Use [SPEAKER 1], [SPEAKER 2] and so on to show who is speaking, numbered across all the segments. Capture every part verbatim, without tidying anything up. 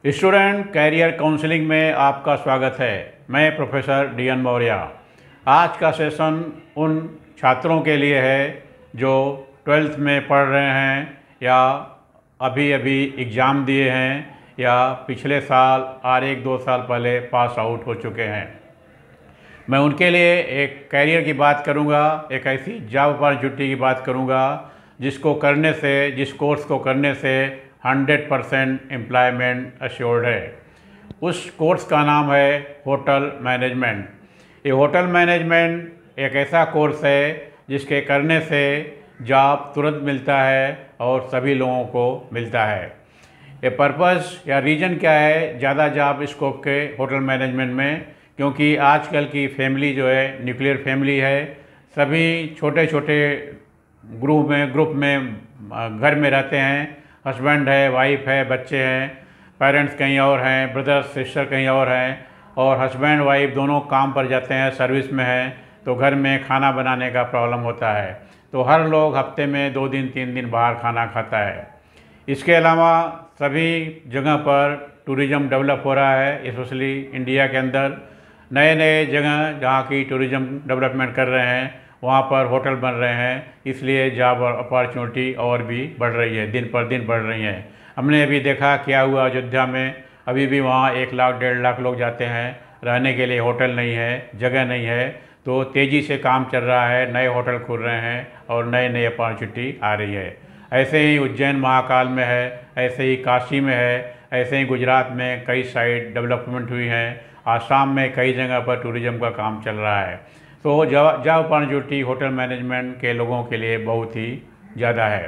[SPEAKER 1] Student career counselling में आपका स्वागत है। मैं प्रोफेसर डी एन मौर्य। आज का सेशन उन छात्रों के लिए है जो ट्वेल्थ में पढ़ रहे हैं या अभी अभी एग्ज़ाम दिए हैं या पिछले साल और एक दो साल पहले पास आउट हो चुके हैं। मैं उनके लिए एक कैरियर की बात करूंगा, एक ऐसी जॉब अपॉर्चुनिटी की बात करूंगा जिसको करने से जिस कोर्स को करने से हंड्रेड परसेंट एम्प्लॉयमेंट अश्योर्ड है। उस कोर्स का नाम है होटल मैनेजमेंट। ये होटल मैनेजमेंट एक ऐसा कोर्स है जिसके करने से जॉब तुरंत मिलता है और सभी लोगों को मिलता है। ये पर्पस या रीज़न क्या है ज़्यादा जॉब स्कोप के होटल मैनेजमेंट में? क्योंकि आजकल की फैमिली जो है न्यूक्लियर फैमिली है, सभी छोटे छोटे ग्रुप में ग्रुप में घर में रहते हैं। हस्बैंड है, वाइफ है, बच्चे हैं, पेरेंट्स कहीं और हैं, ब्रदर सिस्टर कहीं और हैं, और हस्बैंड वाइफ दोनों काम पर जाते हैं, सर्विस में हैं, तो घर में खाना बनाने का प्रॉब्लम होता है। तो हर लोग हफ्ते में दो दिन तीन दिन बाहर खाना खाता है। इसके अलावा सभी जगह पर टूरिज़्म डेवलप हो रहा है, स्पेशली इंडिया के अंदर नए नए जगह जहाँ की टूरिज़्म डेवलपमेंट कर रहे हैं वहाँ पर होटल बन रहे हैं, इसलिए जॉब अपॉर्चुनिटी और भी बढ़ रही है, दिन पर दिन बढ़ रही है। हमने अभी देखा क्या हुआ अयोध्या में, अभी भी वहाँ एक लाख डेढ़ लाख लोग जाते हैं, रहने के लिए होटल नहीं है, जगह नहीं है, तो तेज़ी से काम चल रहा है, नए होटल खुल रहे हैं और नए नए अपॉर्चुनिटी आ रही है। ऐसे ही उज्जैन महाकाल में है, ऐसे ही काशी में है, ऐसे ही गुजरात में कई साइड डेवलपमेंट हुई हैं, आसाम में कई जगह पर टूरिज़्म का काम चल रहा है। तो job job opportunity hotel management के लोगों के लिए बहुत ही ज़्यादा है।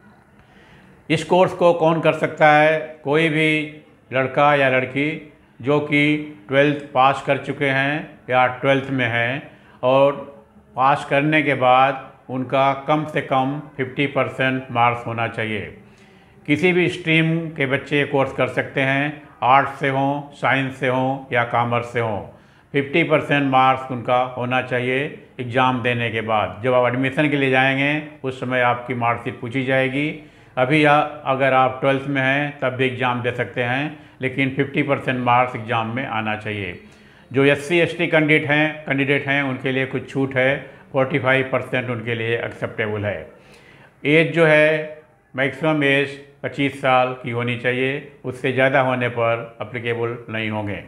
[SPEAKER 1] इस कोर्स को कौन कर सकता है? कोई भी लड़का या लड़की जो कि ट्वेल्थ पास कर चुके हैं या ट्वेल्थ में हैं और पास करने के बाद उनका कम से कम पचास परसेंट मार्क्स होना चाहिए। किसी भी स्ट्रीम के बच्चे कोर्स कर सकते हैं, आर्ट्स से हों, साइंस से हों या कॉमर्स से हों। पचास परसेंट मार्क्स उनका होना चाहिए एग्ज़ाम देने के बाद। जब आप एडमिशन के लिए जाएंगे उस समय आपकी मार्कशीट पूछी जाएगी। अभी आ, अगर आप ट्वेल्थ में हैं तब भी एग्ज़ाम दे सकते हैं, लेकिन पचास परसेंट मार्क्स एग्ज़ाम में आना चाहिए। जो S C S T candidate हैं कैंडिडेट हैं उनके लिए कुछ छूट है, पैंतालीस परसेंट उनके लिए एक्सेप्टेबल है। एज जो है मैक्सिमम एज पच्चीस साल की होनी चाहिए, उससे ज़्यादा होने पर अप्लीकेबल नहीं होंगे।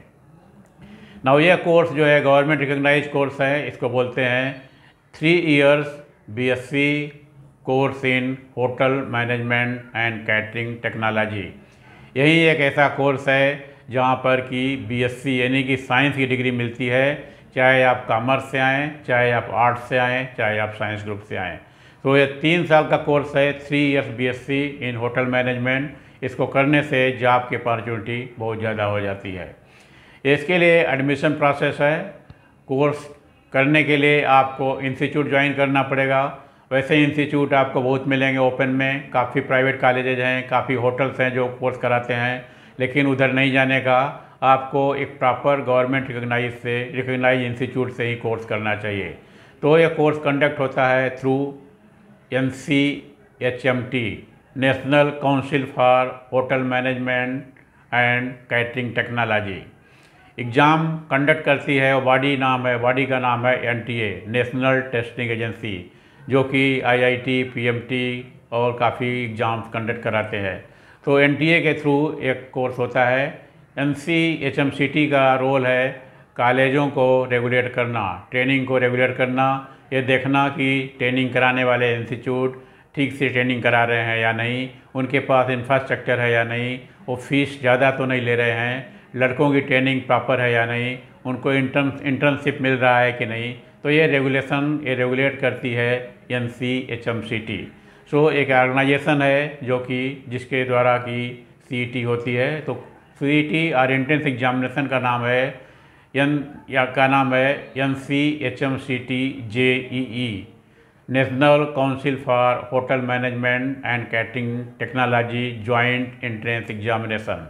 [SPEAKER 1] नाउ यह कोर्स जो है गवर्नमेंट रिकॉग्नाइज कोर्स है, इसको बोलते हैं three years B S C course in hotel management and catering technology. यही एक ऐसा कोर्स है जहाँ पर कि बी एस सी यानी कि साइंस की डिग्री मिलती है, चाहे आप कॉमर्स से आएँ, चाहे आप आर्ट्स से आएँ, चाहे आप साइंस ग्रुप से आएँ। तो ये तीन साल का कोर्स है, three years B S C in hotel management. इसको करने से जॉब की अपॉर्चुनिटी बहुत ज़्यादा हो जाती है। इसके लिए एडमिशन प्रोसेस है। कोर्स करने के लिए आपको इंस्टीट्यूट ज्वाइन करना पड़ेगा। वैसे इंस्टीट्यूट आपको बहुत मिलेंगे ओपन में, काफ़ी प्राइवेट कॉलेजेज हैं, काफ़ी होटल्स हैं जो कोर्स कराते हैं, लेकिन उधर नहीं जाने का, आपको एक प्रॉपर गवर्नमेंट रिकॉग्नाइज से रिकॉग्नाइज इंस्टीट्यूट से ही कोर्स करना चाहिए। तो यह कोर्स कंडक्ट होता है through N C H M T, national council for hotel management and catering technology. Exam conduct करती है और बॉडी नाम है बॉडी का नाम है N T A, national testing agency, जो कि I I T, P M T और काफ़ी एग्ज़ाम्स कंडक्ट कराते हैं। तो एन टी ए के थ्रू एक कोर्स होता है। N C H M C T का रोल है कॉलेजों को रेगुलेट करना, ट्रेनिंग को रेगुलेट करना, ये देखना कि ट्रेनिंग कराने वाले इंस्टीट्यूट ठीक से ट्रेनिंग करा रहे हैं या नहीं, उनके पास इंफ्रास्ट्रक्चर है या नहीं, वो फीस ज़्यादा तो नहीं ले रहे हैं, लड़कों की ट्रेनिंग प्रॉपर है या नहीं, उनको इंटर्न इंटर्नशिप मिल रहा है कि नहीं। तो ये रेगुलेशन ये रेगुलेट करती है N C H M C T. So एक ऑर्गेनाइजेशन है जो कि जिसके द्वारा की सी ई टी होती है। तो सी ई टी और एंट्रेंस एग्जामिनेशन का नाम है एन या का नाम है N C H M C T J E E, national council for hotel management and catering technology joint entrance examination.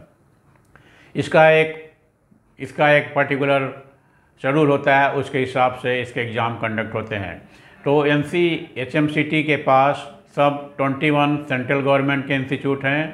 [SPEAKER 1] इसका एक इसका एक पर्टिकुलर शेड्यूल होता है, उसके हिसाब से इसके एग्ज़ाम कंडक्ट होते हैं। तो N C H M C T के पास सब इक्कीस सेंट्रल गवर्नमेंट के इंस्टीट्यूट हैं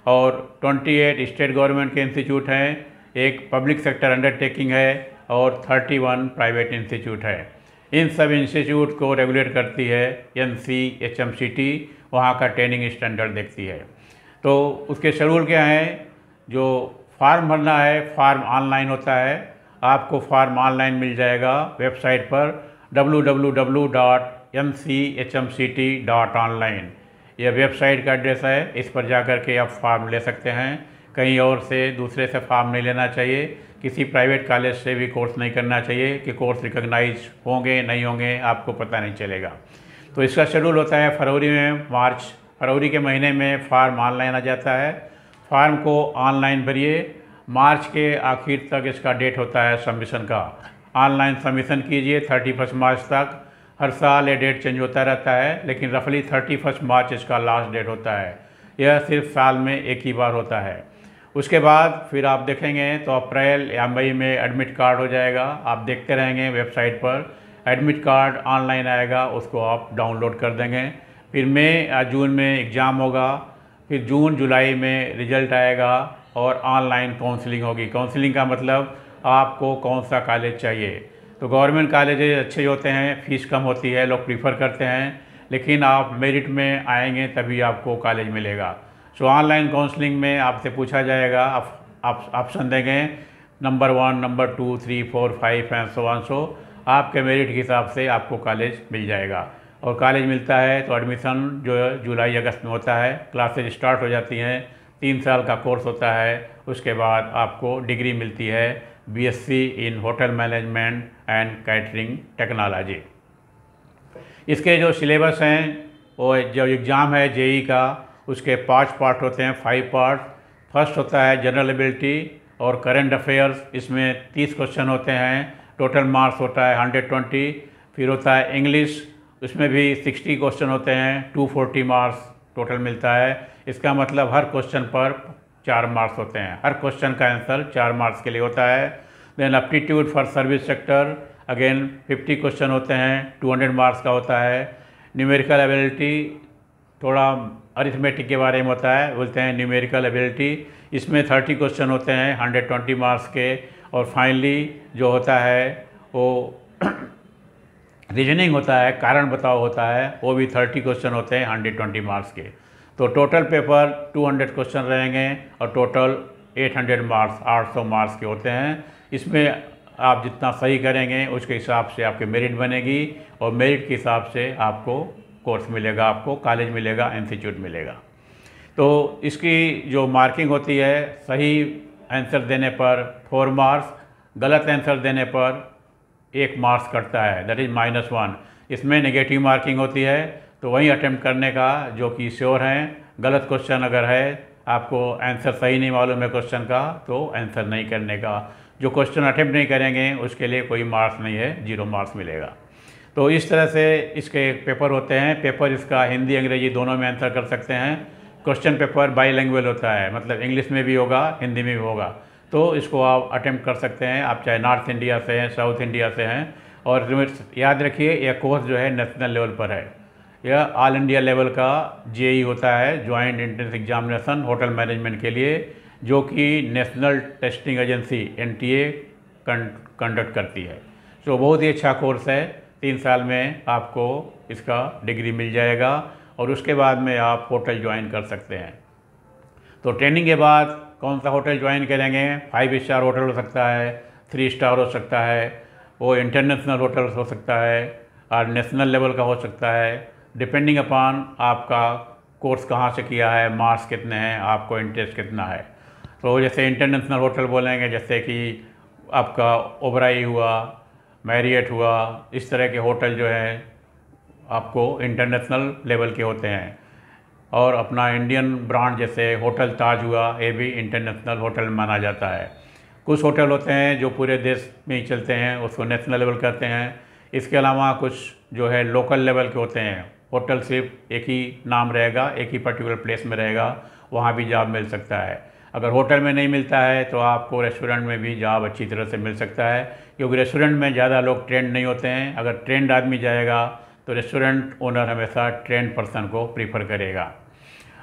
[SPEAKER 1] और अट्ठाईस स्टेट गवर्नमेंट के इंस्टीट्यूट हैं, एक पब्लिक सेक्टर अंडरटेकिंग है और इकतीस प्राइवेट इंस्टीट्यूट है। इन सब इंस्टीट्यूट को रेगुलेट करती है N C H M C T, वहाँ का ट्रेनिंग स्टैंडर्ड देखती है। तो उसके शेड्यूल क्या हैं, जो फार्म भरना है, फार्म ऑनलाइन होता है, आपको फार्म ऑनलाइन मिल जाएगा वेबसाइट पर W W W dot N C H M C T dot online. यह वेबसाइट का एड्रेस है, इस पर जा कर के आप फार्म ले सकते हैं। कहीं और से दूसरे से फार्म नहीं लेना चाहिए, किसी प्राइवेट कॉलेज से भी कोर्स नहीं करना चाहिए कि कोर्स रिकॉग्नाइज होंगे नहीं होंगे आपको पता नहीं चलेगा। तो इसका शेड्यूल होता है फरवरी में, मार्च फरवरी के महीने में फार्म ऑनलाइन आ जाता है। फार्म को ऑनलाइन भरिए, मार्च के आखिर तक इसका डेट होता है सबमिशन का। ऑनलाइन सबमिशन कीजिए थर्टी फर्स्ट मार्च तक। हर साल ये डेट चेंज होता रहता है, लेकिन रफली थर्टी फर्स्ट मार्च इसका लास्ट डेट होता है। यह सिर्फ साल में एक ही बार होता है। उसके बाद फिर आप देखेंगे तो अप्रैल या मई में एडमिट कार्ड हो जाएगा। आप देखते रहेंगे वेबसाइट पर, एडमिट कार्ड ऑनलाइन आएगा, उसको आप डाउनलोड कर देंगे। फिर मई या जून में एग्ज़ाम होगा, फिर जून जुलाई में रिजल्ट आएगा और ऑनलाइन काउंसलिंग होगी। काउंसलिंग का मतलब आपको कौन सा कॉलेज चाहिए। तो गवर्नमेंट कॉलेजेस अच्छे होते हैं, फ़ीस कम होती है, लोग प्रीफर करते हैं, लेकिन आप मेरिट में आएंगे तभी आपको कॉलेज मिलेगा। सो ऑनलाइन काउंसलिंग में आपसे पूछा जाएगा, आप आप ऑप्शन देंगे number one, number two, three, four, five and so on. So आपके मेरिट के हिसाब से आपको कॉलेज मिल जाएगा। और कॉलेज मिलता है तो एडमिशन जो है जुलाई अगस्त में होता है, क्लासेज स्टार्ट हो जाती हैं, तीन साल का कोर्स होता है। उसके बाद आपको डिग्री मिलती है B S C in hotel management and catering technology. इसके जो सिलेबस हैं, वो जो एग्ज़ाम है जे ई ई का, उसके पांच पार्ट होते हैं, फाइव पार्ट। फर्स्ट होता है जनरल एबिलिटी और करंट अफेयर्स, इसमें तीस क्वेश्चन होते हैं, टोटल मार्क्स होता है हंड्रेड ट्वेंटी। फिर होता है इंग्लिश, उसमें भी सिक्सटी क्वेश्चन होते हैं, टू फोर्टी मार्क्स टोटल मिलता है। इसका मतलब हर क्वेश्चन पर चार मार्क्स होते हैं, हर क्वेश्चन का आंसर चार मार्क्स के लिए होता है। Then aptitude for service sector, again fifty question होते हैं, टू हंड्रेड मार्क्स का होता है। न्यूमेरिकल एबिलिटी थोड़ा अरिथमेटिक के बारे में होता है, बोलते हैं न्यूमेरिकल एबिलिटी, इसमें थर्टी क्वेश्चन होते हैं हंड्रेड ट्वेंटी मार्क्स के। और फाइनली जो होता है वो रीजनिंग होता है, कारण बताओ होता है, वो भी थर्टी क्वेश्चन होते हैं हंड्रेड ट्वेंटी मार्क्स के। तो total paper two hundred question रहेंगे और टोटल एट हंड्रेड मार्क्स, आठ सौ मार्क्स के होते हैं। इसमें आप जितना सही करेंगे उसके हिसाब से आपकी मेरिट बनेगी और मेरिट के हिसाब से आपको कोर्स मिलेगा, आपको कॉलेज मिलेगा, इंस्टीट्यूट मिलेगा। तो इसकी जो मार्किंग होती है, सही आंसर देने पर फोर मार्क्स, गलत आंसर देने पर एक मार्क्स कटता है, दैट इज़ माइनस वन। इसमें नेगेटिव मार्किंग होती है, तो वही अटेम्प्ट करने का जो कि श्योर हैं। गलत क्वेश्चन अगर है, आपको आंसर सही नहीं मालूम है क्वेश्चन का, तो आंसर नहीं करने का। जो क्वेश्चन अटेम्प्ट नहीं करेंगे उसके लिए कोई मार्क्स नहीं है, जीरो मार्क्स मिलेगा। तो इस तरह से इसके पेपर होते हैं। पेपर इसका हिंदी अंग्रेजी दोनों में आंसर कर सकते हैं। क्वेश्चन पेपर बाई लैंग्वेज होता है, मतलब इंग्लिश में भी होगा, हिंदी में भी होगा। तो इसको आप अटेम्प्ट कर सकते हैं, आप चाहे नॉर्थ इंडिया से हैं, साउथ इंडिया से हैं। और याद रखिए यह कोर्स जो है नेशनल लेवल पर है, यह ऑल इंडिया लेवल का जे ई ई होता है, joint entrance examination hotel management के लिए, जो कि national testing agency N T A conduct करती है। तो बहुत ही अच्छा कोर्स है, तीन साल में आपको इसका डिग्री मिल जाएगा और उसके बाद में आप होटल ज्वाइन कर सकते हैं। तो ट्रेनिंग के बाद कौन सा होटल ज्वाइन करेंगे, फाइव स्टार होटल हो सकता है, थ्री स्टार हो सकता है, वो इंटरनेशनल होटल हो सकता है और नेशनल लेवल का हो सकता है, डिपेंडिंग अपॉन आपका कोर्स कहाँ से किया है, मार्क्स कितने हैं, आपको इंटरेस्ट कितना है। तो जैसे इंटरनेशनल होटल बोलेंगे, जैसे कि आपका ओबराई हुआ, मैरियट हुआ, इस तरह के होटल जो हैं आपको इंटरनेशनल लेवल के होते हैं। और अपना इंडियन ब्रांड जैसे होटल ताज हुआ, ये भी इंटरनेशनल होटल माना जाता है। कुछ होटल होते हैं जो पूरे देश में ही चलते हैं, उसको नेशनल लेवल कहते हैं। इसके अलावा कुछ जो है लोकल लेवल के होते हैं, होटल सिर्फ एक ही नाम रहेगा, एक ही पर्टिकुलर प्लेस में रहेगा, वहाँ भी जॉब मिल सकता है। अगर होटल में नहीं मिलता है तो आपको रेस्टोरेंट में भी जॉब अच्छी तरह से मिल सकता है, क्योंकि रेस्टोरेंट में ज़्यादा लोग ट्रेंड नहीं होते हैं। अगर ट्रेंड आदमी जाएगा तो रेस्टोरेंट ओनर हमेशा ट्रेंड पर्सन को प्रीफर करेगा।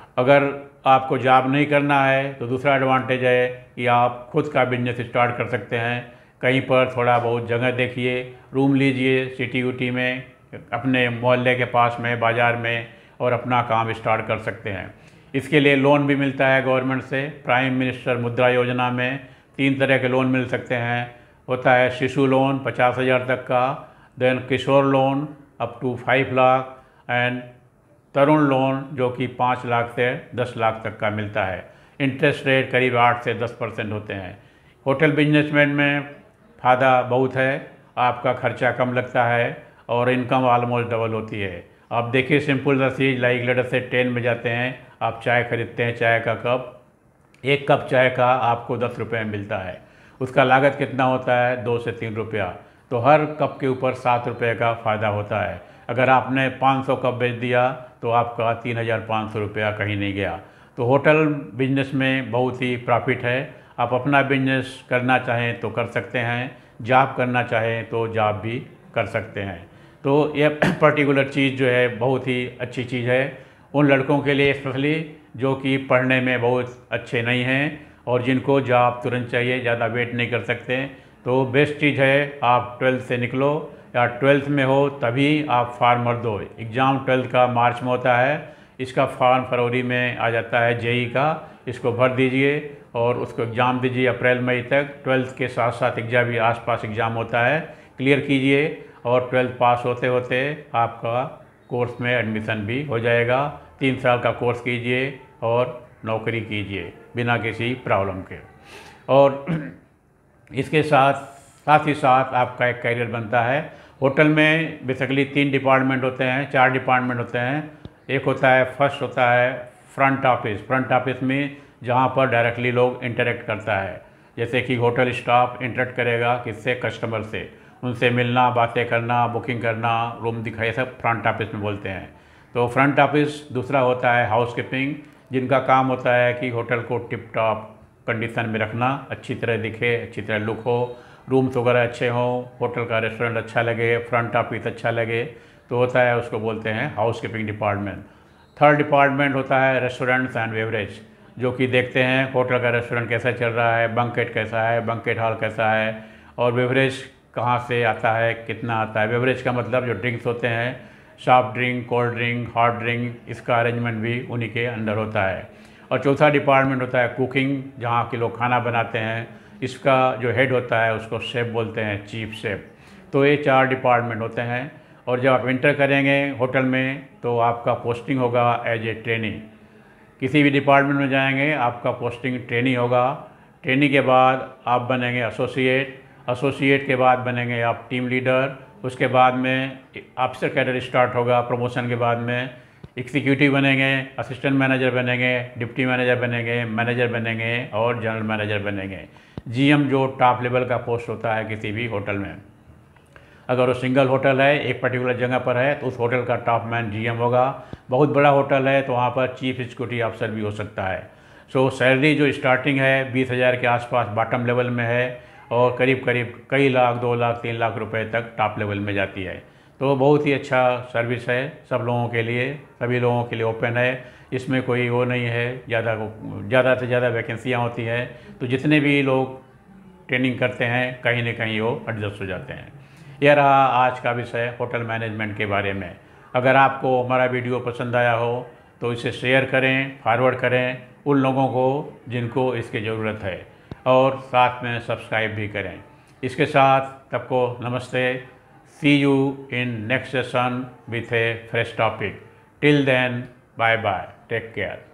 [SPEAKER 1] अगर आपको जॉब नहीं करना है तो दूसरा एडवांटेज है कि आप खुद का बिजनेस स्टार्ट कर सकते हैं। कहीं पर थोड़ा बहुत जगह देखिए, रूम लीजिए सिटी उटी में, अपने मोहल्ले के पास में, बाज़ार में, और अपना काम स्टार्ट कर सकते हैं। इसके लिए लोन भी मिलता है गवर्नमेंट से। प्राइम मिनिस्टर मुद्रा योजना में तीन तरह के लोन मिल सकते हैं। होता है शिशु लोन पचास हज़ार तक का, then Kishor loan up to five lakh, and Tarun loan जो कि पाँच लाख से दस लाख तक का मिलता है। इंटरेस्ट रेट करीब आठ से दस परसेंट होते हैं। होटल बिजनेसमैन में फ़ायदा बहुत है, आपका खर्चा कम लगता है और इनकम ऑलमोस्ट डबल होती है। आप देखिए सिंपल सा चीज़, लाइक लेटर से ट्रेन में जाते हैं, आप चाय खरीदते हैं, चाय का कप, एक कप चाय का आपको दस रुपये में मिलता है। उसका लागत कितना होता है? दो से तीन रुपया। तो हर कप के ऊपर सात रुपये का फ़ायदा होता है। अगर आपने पाँच सौ कप बेच दिया तो आपका तीन हज़ार पाँच सौ रुपया कहीं नहीं गया। तो होटल बिजनेस में बहुत ही प्रॉफिट है। आप अपना बिजनेस करना चाहें तो कर सकते हैं, जॉब करना चाहें तो जॉब भी कर सकते हैं। तो ये पर्टिकुलर चीज़ जो है बहुत ही अच्छी चीज़ है उन लड़कों के लिए स्पेशली जो कि पढ़ने में बहुत अच्छे नहीं हैं और जिनको जॉब तुरंत चाहिए, ज़्यादा वेट नहीं कर सकते। तो बेस्ट चीज़ है आप ट्वेल्थ से निकलो, या ट्वेल्थ में हो तभी आप फॉर्म भर दो। एग्ज़ाम ट्वेल्थ का मार्च में होता है, इसका फॉर्म फरवरी में आ जाता है जेई का, इसको भर दीजिए और उसको एग्ज़ाम दीजिए अप्रैल मई तक। ट्वेल्थ के साथ साथ एग्ज़ाम भी आसपास एग्ज़ाम होता है, क्लियर कीजिए और ट्वेल्थ पास होते होते आपका कोर्स में एडमिशन भी हो जाएगा। तीन साल का कोर्स कीजिए और नौकरी कीजिए बिना किसी प्रॉब्लम के। और इसके साथ साथ ही साथ आपका एक करियर बनता है। होटल में बेसिकली तीन डिपार्टमेंट होते हैं, चार डिपार्टमेंट होते हैं। एक होता है, फर्स्ट होता है फ्रंट ऑफिस। फ्रंट ऑफिस में जहाँ पर डायरेक्टली लोग इंटरेक्ट करता है, जैसे कि होटल स्टाफ इंटरेक्ट करेगा किससे? कस्टमर से, उनसे मिलना, बातें करना, बुकिंग करना, रूम दिखाई, सब फ्रंट ऑफिस में बोलते हैं। तो फ्रंट ऑफिस। दूसरा होता है हाउस कीपिंग, जिनका काम होता है कि होटल को टिप टॉप कंडीशन में रखना, अच्छी तरह दिखे, अच्छी तरह लुक हो, रूम्स वगैरह अच्छे हों, होटल का रेस्टोरेंट अच्छा लगे, फ्रंट ऑफिस अच्छा लगे, तो होता है, उसको बोलते हैं housekeeping department. Third department होता है रेस्टोरेंट्स एंड बेवरेज, जो कि देखते हैं होटल का रेस्टोरेंट कैसा चल रहा है, बैंकेट कैसा है, बैंकेट हॉल कैसा है, और बेवरेज कहाँ से आता है, कितना आता है। बेवरेज का मतलब जो ड्रिंक्स होते हैं, soft drink, cold drink, hot drink, इसका अरेंजमेंट भी उन्हीं के अंडर होता है। और चौथा डिपार्टमेंट होता है कुकिंग, जहाँ के लोग खाना बनाते हैं, इसका जो हेड होता है उसको शेफ़ बोलते हैं, चीफ शेफ़। तो ये चार डिपार्टमेंट होते हैं। और जब आप इंटर करेंगे होटल में तो आपका पोस्टिंग होगा एज ए ट्रेनी। किसी भी डिपार्टमेंट में जाएंगे आपका पोस्टिंग ट्रेनी होगा। ट्रेनी के बाद आप बनेंगे एसोसिएट, एसोसिएट के बाद बनेंगे आप टीम लीडर, उसके बाद में ऑफिसर कैडर स्टार्ट होगा। प्रमोशन के बाद में एग्जीक्यूटिव बनेंगे, असिस्टेंट मैनेजर बनेंगे, डिप्टी मैनेजर बनेंगे, मैनेजर बनेंगे और जनरल मैनेजर बनेंगे। जीएम जो टॉप लेवल का पोस्ट होता है किसी भी होटल में, अगर वो सिंगल होटल है, एक पर्टिकुलर जगह पर है, तो उस होटल का टॉप मैन जीएम होगा। बहुत बड़ा होटल है तो वहाँ पर चीफ एग्जीक्यूटिव ऑफिसर भी हो सकता है। सो सैलरी जो स्टार्टिंग है बीस हज़ार के आसपास बॉटम लेवल में है, और करीब करीब कई लाख, दो लाख, तीन लाख रुपए तक टॉप लेवल में जाती है। तो बहुत ही अच्छा सर्विस है सब लोगों के लिए, सभी लोगों के लिए ओपन है। इसमें कोई वो नहीं है, ज़्यादा ज़्यादा से ज़्यादा वैकेंसियाँ होती हैं, तो जितने भी लोग ट्रेनिंग करते हैं कहीं ना कहीं वो एडजस्ट हो जाते हैं। यह रहा आज का विषय होटल मैनेजमेंट के बारे में। अगर आपको हमारा वीडियो पसंद आया हो तो इसे शेयर करें, फॉरवर्ड करें उन लोगों को जिनको इसकी ज़रूरत है, और साथ में सब्सक्राइब भी करें। इसके साथ सबको नमस्ते। See you in next session with a fresh topic. Till then, bye bye, take care.